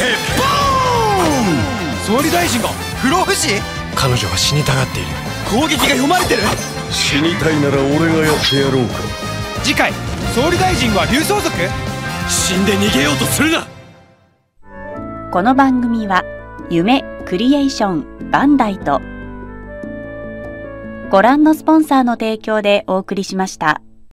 総理大臣が不老不死。彼女は死にたがっている。攻撃が読まれてる。 死にたいなら俺がやってやろうか。 次回、総理大臣は竜相族。死んで逃げようとするな。 この番組は夢クリエーションバンダイとご覧のスポンサーの提供でお送りしました。